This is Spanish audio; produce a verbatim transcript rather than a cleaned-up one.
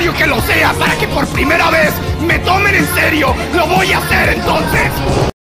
necesario que lo sea para que por primera vez me tomen en serio. ¡Lo voy a hacer entonces!